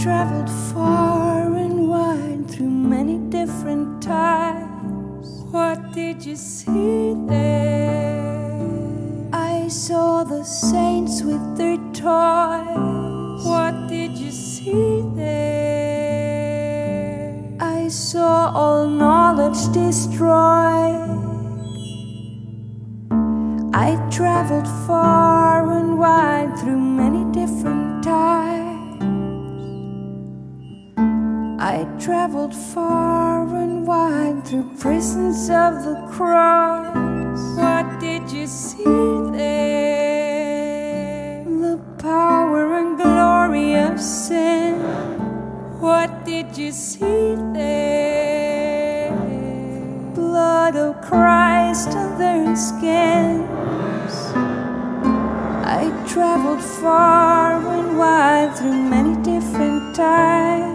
traveled far and wide through many different times. What did you see there? I saw the saints with their toys. What did you see there? I saw all knowledge destroyed. I traveled far and wide through many different times. I traveled far and wide through prisons of the cross. What did you see there? The power and glory of sin. What did you see there? Blood of Christ on their skins. I traveled far and wide through many different times.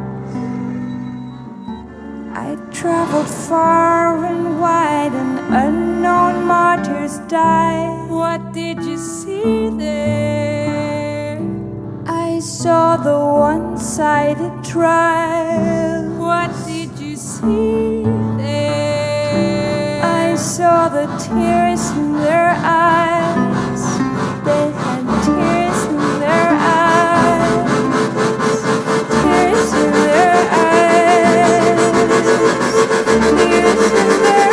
I traveled far and wide and unknown martyrs died. What did you see there? I saw the one-sided trial. What did you see there? I saw the tears in their eyes. They had tears in their eyes. Tears in their eyes. Tears in their